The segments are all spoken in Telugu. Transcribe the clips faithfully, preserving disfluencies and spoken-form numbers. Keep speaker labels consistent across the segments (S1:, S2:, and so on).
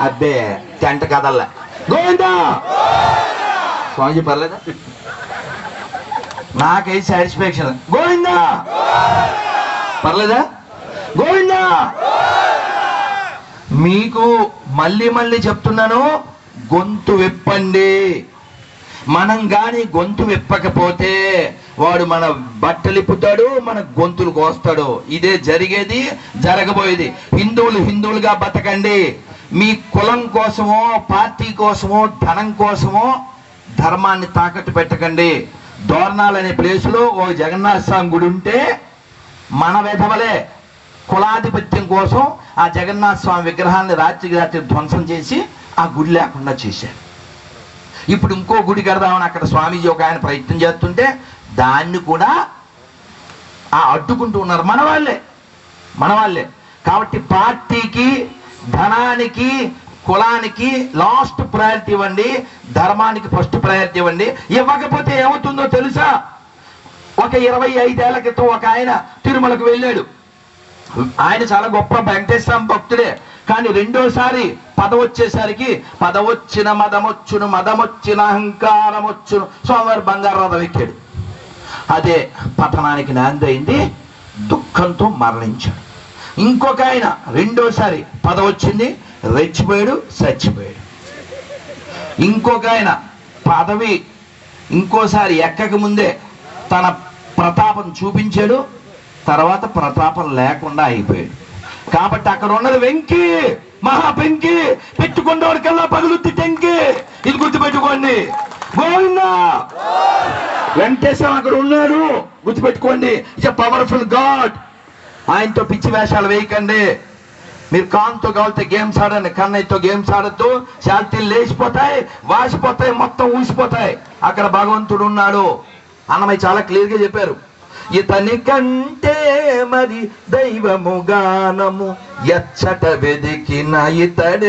S1: అబ్బే టెంట కదల్లా గోవిందా స్వామిజీ పర్లేదా నాకై సాటిస్ఫాక్షన్ గోవిందా పర్లేదా గోవిందా మీకు మళ్ళీ మళ్ళీ చెప్తున్నాను గొంతు విప్పండి మనం గాని గొంతు విప్పకపోతే వాడు మన బట్టలు ఇప్పుతాడు మన గొంతులు కోస్తాడు ఇదే జరిగేది జరగబోయేది హిందువులు హిందువులుగా బతకండి మీ కులం కోసమో పార్టీ కోసమో ధనం కోసమో ధర్మాన్ని తాకట్టు పెట్టకండి దోర్నాల్ అనే ప్లేసులో ఓ జగన్నాథ స్వామి గుడి ఉంటే మన వెధవలే కులాధిపత్యం కోసం ఆ జగన్నాథ స్వామి విగ్రహాన్ని రాత్రికి రాత్రి ధ్వంసం చేసి ఆ గుడి లేకుండా చేశారు ఇప్పుడు ఇంకో గుడి కడదామని అక్కడ స్వామీజీ ఒక ఆయన ప్రయత్నం చేస్తుంటే దాన్ని కూడా ఆ అడ్డుకుంటూ ఉన్నారు మన వాళ్ళే మన వాళ్ళే కాబట్టి పార్టీకి ధనానికి కులానికి లాస్ట్ ప్రయారిటీ ఇవ్వండి ధర్మానికి ఫస్ట్ ప్రయారిటీ ఇవ్వండి ఇవ్వకపోతే ఏమవుతుందో తెలుసా ఒక ఇరవై ఐదేళ్ల క్రితం ఒక ఆయన తిరుమలకు వెళ్ళాడు ఆయన చాలా గొప్ప వెంకటేశ్వర భక్తుడే కానీ రెండోసారి పదవొచ్చేసరికి పదవొచ్చిన మదమొచ్చును మదమొచ్చిన అహంకారం వచ్చును స్వామివారి బంగారు రథం ఎక్కాడు అదే పతనానికి నాంది అయింది దుఃఖంతో మరణించాడు ఇంకొక ఆయన రెండోసారి పదవొచ్చింది రెచ్చిపోయాడు చచ్చిపోయాడు ఇంకొక ఆయన పదవి ఇంకోసారి ఎక్కక ముందే తన ప్రతాపం చూపించాడు తర్వాత ప్రతాపం లేకుండా అయిపోయాడు కాబట్టి అక్కడ ఉన్నది వెంకి మహా పెంకి పెట్టుకున్నవాడికల్లా పగులుద్ది టెంకి ఇది గుర్తుపెట్టుకోండి గోవిందా వెంకటేశ్వర అక్కడ ఉన్నాడు గుర్తుపెట్టుకోండి ఇట్స్ ఎ పవర్ఫుల్ గాడ్ ఆయనతో పిచ్చి వేషాలు వేయకండి మీరు కాన్తో కావాలితే గేమ్స్ ఆడండి కన్నయ్యతో గేమ్స్ ఆడద్దు శాంతిలు లేచిపోతాయి వాసిపోతాయి మొత్తం ఊసిపోతాయి అక్కడ భగవంతుడు ఉన్నాడు అన్నమయ్య చాలా క్లియర్ గా చెప్పారు ఇతని కంటే మరి దైవము గానము ఎచ్చట వెదికిన ఇతడే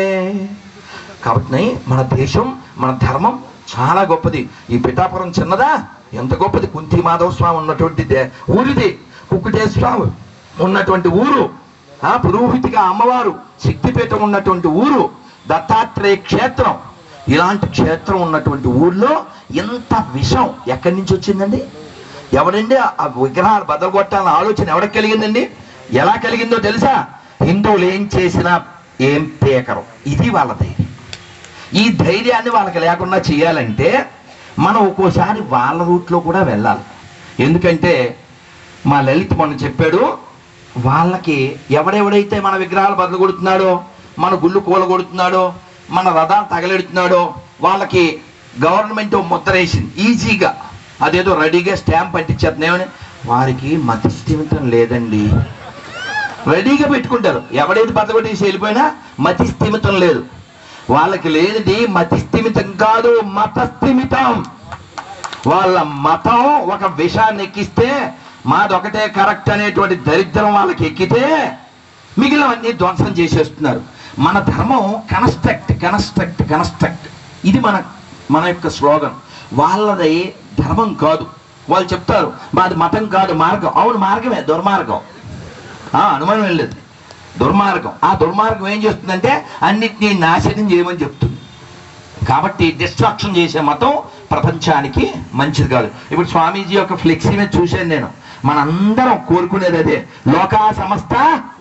S1: కాబట్టి మన దేశం మన ధర్మం చాలా గొప్పది ఈ పిఠాపురం చిన్నదా ఎంత గొప్పది కుంతి మాధవ స్వామి ఉన్నటువంటి ఊరిది కుక్కుటేశ్వర స్వామి ఉన్నటువంటి ఊరు ఆ పురోహితిగా అమ్మవారు శక్తిపీఠం ఉన్నటువంటి ఊరు దత్తాత్రేయ క్షేత్రం ఇలాంటి క్షేత్రం ఉన్నటువంటి ఊర్లో ఎంత విషం ఎక్కడి నుంచి వచ్చిందండి ఎవడండి ఆ విగ్రహాలు బదలగొట్టాలన్న ఆలోచన ఎవరికి కలిగిందండి ఎలా కలిగిందో తెలుసా హిందువులు ఏం చేసినా ఏం పేకరు ఇది వాళ్ళ ధైర్యం ఈ ధైర్యాన్ని వాళ్ళకి లేకుండా చేయాలంటే మనం ఒక్కోసారి వాళ్ళ రూట్లో కూడా వెళ్ళాలి ఎందుకంటే మా లలిత్ మొన్న చెప్పాడు వాళ్ళకి ఎవడెవడైతే మన విగ్రహాలు బదలగొడుతున్నాడో మన గుళ్ళు కూలగొడుతున్నాడో మన రథాలు తగలెడుతున్నాడో వాళ్ళకి గవర్నమెంట్ ముద్ర వేసింది ఈజీగా అదేదో రెడీగా స్టాంప్ అంటించేస్తున్నామని వారికి మతి స్థిమితం లేదండి రెడీగా పెట్టుకుంటారు ఎవడైతే బతకొట్టేసి వెళ్ళిపోయినా మతి స్థిమితం లేదు వాళ్ళకి లేదండి మతి స్థిమితం కాదు మత స్థిమితం వాళ్ళ మతం ఒక విషాన్ని ఎక్కిస్తే మాదొకటే కరెక్ట్ అనేటువంటి దరిద్రం వాళ్ళకి ఎక్కితే మిగిలినవన్నీ ధ్వంసం చేసేస్తున్నారు మన ధర్మం కన్స్ట్రక్ట్ కన్స్ట్రక్ట్ కన్స్ట్రక్ట్ ఇది మన మన యొక్క స్లోగన్ వాళ్ళది ధర్మం కాదు వాళ్ళు చెప్తారు మాది మతం కాదు మార్గం అవును మార్గమే దుర్మార్గం అనుమానం వెళ్ళలేదు దుర్మార్గం ఆ దుర్మార్గం ఏం చేస్తుందంటే అన్నిటినీ నాశనం చేయమని చెప్తుంది కాబట్టి డిస్ట్రాక్షన్ చేసే మతం ప్రపంచానికి మంచిది కాదు ఇప్పుడు స్వామీజీ యొక్క ఫ్లెక్సీ మీద చూశాను నేను మనందరం కోరుకునేది అదే లోకా సమస్త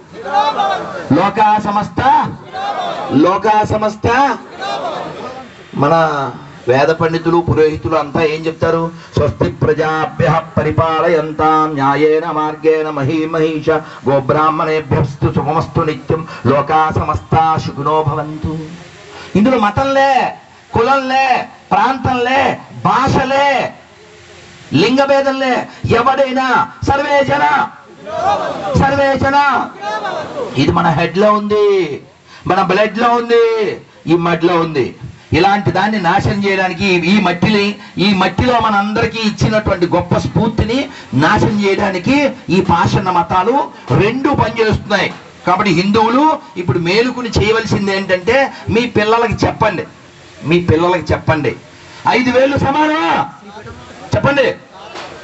S1: లోకా సమస్త లోకా సమస్త మన వేద పండితులు పురోహితులు అంతా ఏం చెప్తారు స్వస్తి ప్రజాభ్య పరిపాలయంతాం న్యాయేన మార్గేణ మహీమహీష గోబ్రాహ్మణేభ్యస్తు శుభమస్తు నిత్యం లోకా సమస్త సుఖినో భవంతు ఇందులో మతంలే కులంలే ప్రాంతంలే భాషలే లింగభేదంలే ఎవడైనా సర్వే జన సర్వే జన ఇది మన హెడ్ లో ఉంది మన బ్లడ్ లో ఉంది ఈ మడ్లో ఉంది ఇలాంటి దాన్ని నాశనం చేయడానికి ఈ మట్టిని ఈ మట్టిలో మన అందరికీ ఇచ్చినటువంటి గొప్ప స్ఫూర్తిని నాశనం చేయడానికి ఈ పాషాణ మతాలు రెండు పనిచేస్తున్నాయి కాబట్టి హిందువులు ఇప్పుడు మేలుకుని చేయవలసింది ఏంటంటే మీ పిల్లలకి చెప్పండి మీ పిల్లలకి చెప్పండి ఐదు వేలు సమానమా చెప్పండి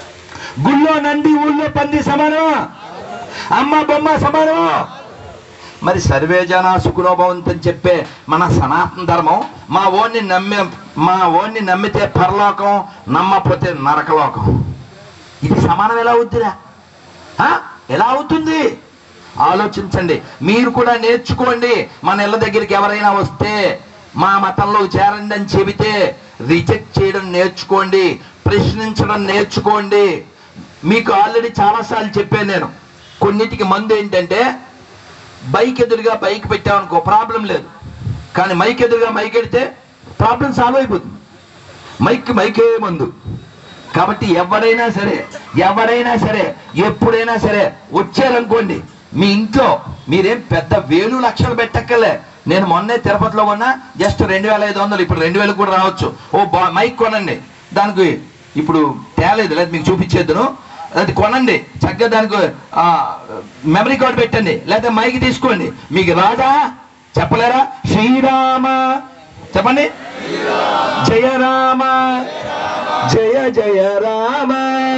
S1: గుళ్ళో నంది ఊళ్ళో పంది సమానమా అమ్మ బొమ్మ సమానమా మరి సర్వే జనా సుఖినో భవంతు అని చెప్పే మన సనాతన ధర్మం మా ఓన్ని నమ్మే మా ఓన్ని నమ్మితే పరలోకం, నమ్మకపోతే నరకలోకం. ఇది సమానం ఎలా అవుతుందిరా? ఎలా అవుతుంది? ఆలోచించండి. మీరు కూడా నేర్చుకోండి. మన ఇళ్ళ దగ్గరికి ఎవరైనా వస్తే మా మతంలో చేరండి అని చెబితే రిజెక్ట్ చేయడం నేర్చుకోండి, ప్రశ్నించడం నేర్చుకోండి. మీకు ఆల్రెడీ చాలాసార్లు చెప్పాను నేను. కొన్నిటికి మందు ఏంటంటే బైక్ ఎదురుగా బైక్ పెట్టామనుకో ప్రాబ్లం లేదు, కానీ మైక్ ఎదురుగా మైక్ ఎడితే ప్రాబ్లం సాల్వ్ అయిపోతుంది. మైక్ మైకే మందు. కాబట్టి ఎవరైనా సరే ఎవరైనా సరే ఎప్పుడైనా సరే వచ్చారనుకోండి, మీ ఇంట్లో మీరేం పెద్ద వేలు లక్షలు పెట్టక్కర్లే. నేను మొన్నే తిరుపతిలో కొన్నా, జస్ట్ రెండు వేల ఐదు వందలు ఇప్పుడు రెండు వేలు కూడా రావచ్చు. ఓ బా మైక్ కొనండి, దానికి ఇప్పుడు తేలేదు లేదు మీకు చూపించేద్దును, అది కొనండి చక్కగా, దానికి మెమరీ కార్డు పెట్టండి, లేదా మైక్ తీసుకోండి. మీకు రాదా? చెప్పలేరా? శ్రీరామ చెప్పండి, జయ రామ జయ జయ రామ,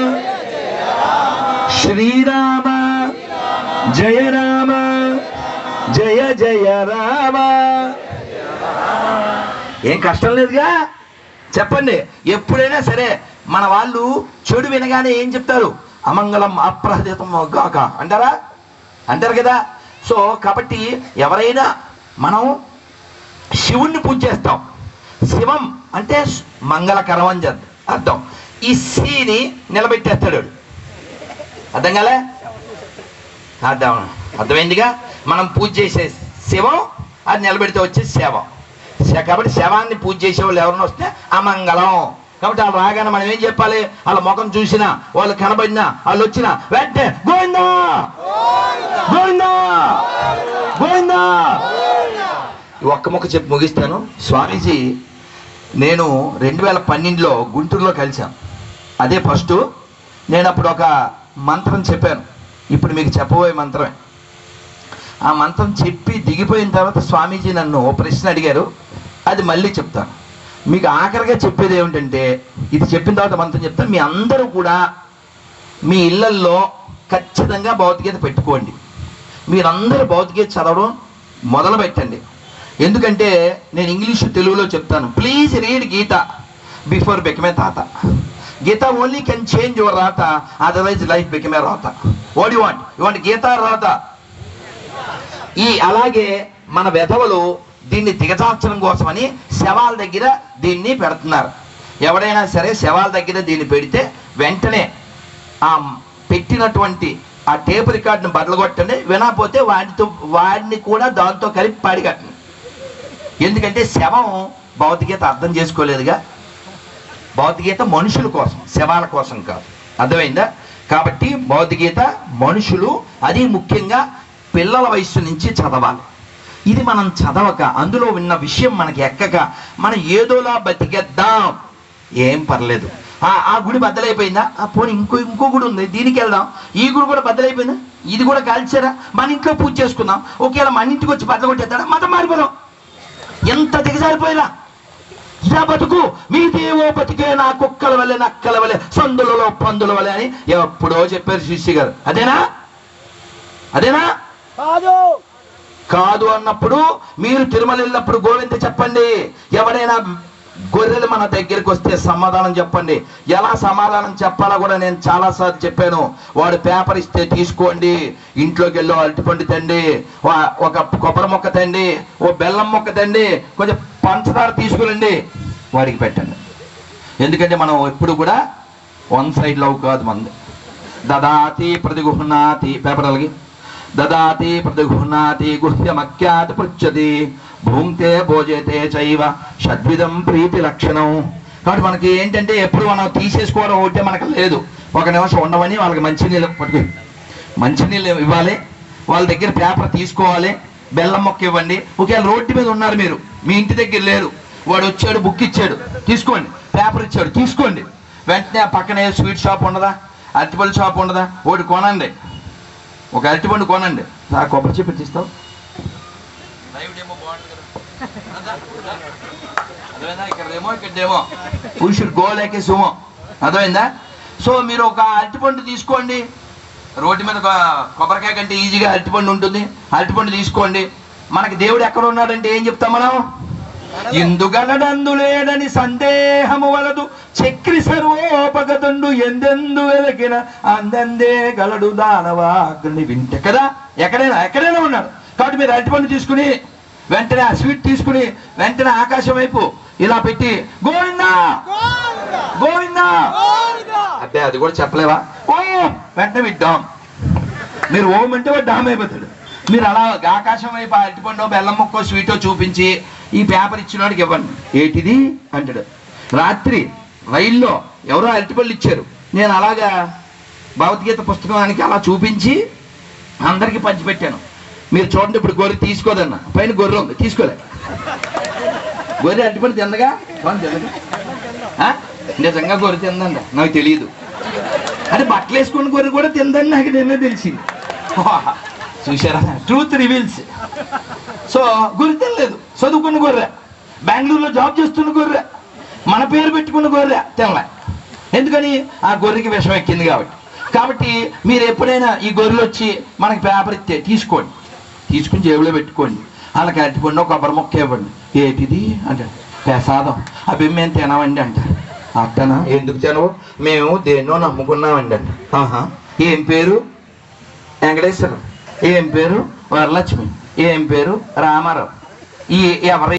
S1: శ్రీరామ జయ రామ జయ జయ రామ. ఏం కష్టం లేదుగా, చెప్పండి. ఎప్పుడైనా సరే మన వాళ్ళు చెడు వినగానే ఏం చెప్తారు? అమంగళం అప్రహదితం గాక అంటారా? అంటారు కదా. సో కాబట్టి ఎవరైనా మనం శివుణ్ణి పూజ చేస్తాం. శివం అంటే మంగళకరం అని అర్థం. ఈ సిని నిలబెట్టేస్తాడు. అర్థం కాలే? అర్థం అర్థమైందిగా. మనం పూజ చేసే శివం, అది నిలబెడితే వచ్చే సేవ. కాబట్టి శవాన్ని పూజ చేసే వాళ్ళు ఎవరైనా వస్తే అమంగళం. కాబట్టి వాళ్ళు రాగానే మనం ఏం చెప్పాలి? వాళ్ళ ముఖం చూసినా, వాళ్ళు కనబడినా, వాళ్ళు వచ్చినా వెంటనే గోవిందా గోవిందా గోవిందా. ఒక్క ముక్క చెప్పి ముగిస్తాను. స్వామీజీ నేను రెండు వేల పన్నెండులో గుంటూరులో కలిశాను. అదే ఫస్ట్. నేను అప్పుడు ఒక మంత్రం చెప్పాను, ఇప్పుడు మీకు చెప్పబోయే మంత్రమే. ఆ మంత్రం చెప్పి దిగిపోయిన తర్వాత స్వామీజీ నన్ను ఓ ప్రశ్న అడిగారు, అది మళ్ళీ చెప్తాను. మీకు ఆఖరిగా చెప్పేది ఏమిటంటే, ఇది చెప్పిన తర్వాత మంత్రం చెప్తాను. మీ అందరూ కూడా మీ ఇళ్లల్లో ఖచ్చితంగా భగవద్గీత పెట్టుకోండి. మీరందరూ భగవద్గీత చదవడం మొదలు పెట్టండి. ఎందుకంటే నేను ఇంగ్లీషు తెలుగులో చెప్తాను. Please read Gita before become తాత. Gita only can change your రాత, అదర్వైజ్ లైఫ్ బికమే రాత. What you want? You want Gita రాత? ఈ అలాగే మన వెధవలు దీన్ని దిగజార్చడం కోసమని శవాల దగ్గర దీన్ని పెడుతున్నారు. ఎవడైనా సరే శవాల దగ్గర దీన్ని పెడితే వెంటనే ఆ పెట్టినటువంటి ఆ టేప్ రికార్డును బదలగొట్టండి. వినకపోతే వాడితో వాడిని కూడా దాంతో కలిపి పాడికట్టండి. ఎందుకంటే శవం భౌతికత అర్థం చేసుకోలేదుగా. భౌతికత మనుషుల కోసం, శవాల కోసం కాదు. అర్థమైందా? కాబట్టి భౌతికత మనుషులు, అది ముఖ్యంగా పిల్లల వయసు నుంచి చదవాలి. ఇది మనం చదవక, అందులో విన్న విషయం మనకి ఎక్కక, మనం ఏదోలా బతికేద్దాం, ఏం పర్లేదు. ఆ గుడి బద్దలైపోయిందా, ఆ పోనీ ఇంకో ఇంకో గుడి ఉంది, దీనికి వెళ్దాం. ఈ గుడి కూడా బద్దలైపోయిందా, ఇది కూడా కాల్చారా, మన ఇంట్లో పూజ చేసుకుందాం. ఒకవేళ మన ఇంటికి వచ్చి బద్దలు కొట్టేస్తాడా, మతం మారిపోదాం. ఎంత దిగజారిపోయినా ఇలా బతుకు, మీ దేవో బతికే నా కుక్కల వలె నక్కల వలె సందులలో పందుల వలె అని ఎప్పుడో చెప్పారు శిష్య గారు. అదేనా? అదేనా? కాదు కాదు అన్నప్పుడు మీరు తిరుమల వెళ్ళినప్పుడు గోవింద చెప్పండి. ఎవరైనా గొర్రెలు మన దగ్గరికి వస్తే సమాధానం చెప్పండి. ఎలా సమాధానం చెప్పాలో కూడా నేను చాలాసార్లు చెప్పాను. వాడు పేపర్ ఇస్తే తీసుకోండి, ఇంట్లోకి వెళ్ళి అరటిపండు తండి, ఒక కొబ్బరి మొక్క తండి, ఓ బెల్లం మొక్క తండి, కొంచెం పంచదార తీసుకురండి, వాడికి పెట్టండి. ఎందుకంటే మనం ఎప్పుడు కూడా వన్ సైడ్ లవ్ కాదు మంది. దదాతి ప్రతిగుహ్నాతి, పేపర్ అలాగే దదాతి ప్రతిగుహ్నాతి గుహ్యమఖ్యాతి పృచ్చతి భూంతే భోజేతే చైవ షద్విధం ప్రీతి లక్షణం. కాబట్టి మనకి ఏంటంటే ఎప్పుడు మనం తీసేసుకోవడం ఒకటే మనకు లేదు. ఒక నిమిషం ఉండవని వాళ్ళకి మంచినీళ్ళు పట్టుకు మంచినీళ్ళు ఇవ్వాలి, వాళ్ళ దగ్గర పేపర్ తీసుకోవాలి, బెల్లం మొక్క ఇవ్వండి. ఒకవేళ రోడ్డు మీద ఉన్నారు మీరు, మీ ఇంటి దగ్గర లేరు, వాడు వచ్చాడు బుక్ ఇచ్చాడు తీసుకోండి, పేపర్ ఇచ్చాడు తీసుకోండి. వెంటనే ఆ పక్కనే స్వీట్ షాప్ ఉండదా, అరటిపళ్ళు షాప్ ఉండదా, ఒకటి కొనండి, ఒక అరటిపండు కొనండి. ఆ కొబ్బరి చెప్పి తీస్తావు, ఇక్కడేమో ఇక్కడేమో we should go like a sumo. అర్థమైందా? సో మీరు ఒక అరటిపండు తీసుకోండి, రోడ్డు మీద కొ- కొబ్బరికాయ కంటే ఈజీగా అరటిపండు ఉంటుంది, అరటిపండు తీసుకోండి. మనకి దేవుడు ఎక్కడ ఉన్నాడంటే ఏం చెప్తాం మనం? ఇందుగలడందులేడని సందేహము వలదు, చక్రి సర్వోపగతుండు ఎందెందు వెలకిన అందందే గలడు దానవాగ్ని వింటే కదా. ఎక్కడైనా ఎక్కడైనా ఉన్నాడు. కాబట్టి మీరు అరటిపండు తీసుకుని వెంటనే ఆ స్వీట్ తీసుకుని వెంటనే ఆకాశం వైపు ఇలా పెట్టి గోవిందా గోవిందా అంటే అది కూడా చెప్పలేవా? ఓ వెంటనే విడ్డాం. మీరు ఓం అంటే వాడు డామ్ అయిపోతాడు. మీరు అలా ఆకాశం వైపు అరటిపండు బెల్లం ముక్కో స్వీటో చూపించి ఈ పేపర్ ఇచ్చిన వాడికి ఇవ్వండి. ఏంటిది అంటాడు. రాత్రి రైల్లో ఎవరో అరటిపళ్ళు ఇచ్చారు. నేను అలాగా భగవద్గీత పుస్తకానికి అలా చూపించి అందరికీ పంచిపెట్టాను. మీరు చూడండి, ఇప్పుడు గొర్రె తీసుకోదన్న, పైన గొర్రె ఉంది, తీసుకోలే. గొర్రె అరటిపళ్ళు తిందగా తిందగా నిజంగా గొర్రె తిందంట, నాకు తెలియదు. అంటే బట్టలు వేసుకున్న గొర్రె కూడా తిందని నాకు నిన్నే తెలిసింది. చూసారా, ట్రూత్ రివీల్స్. సో గొర్రె తినలేదు. చదువుకున్న గొర్రె, బెంగళూరులో జాబ్ చేస్తున్న గొర్రె, మన పేరు పెట్టుకున్న గొర్రె తినలే. ఎందుకని? ఆ గొర్రెకి విషం ఎక్కింది కాబట్టి. కాబట్టి మీరు ఎప్పుడైనా ఈ గొర్రెలు వచ్చి మనకి పేపర్ ఇస్తే తీసుకోండి, తీసుకుని జేబులో పెట్టుకోండి. వాళ్ళకి అరటిపండు కొబ్బరి మొక్క ఇవ్వండి. ఏంటిది అంటాడు. ప్రసాదం. అవి మేము తినమండి అంటారు. అట్టనా? ఎందుకు తినవు? మేము దేన్నో నమ్ముకున్నామండి అంట. ఆహా, ఏం పేరు? వెంకటేశ్వరం. ఏం పేరు? వరలక్ష్మి. ఏం పేరు? రామారావు. ఈ ఎవరి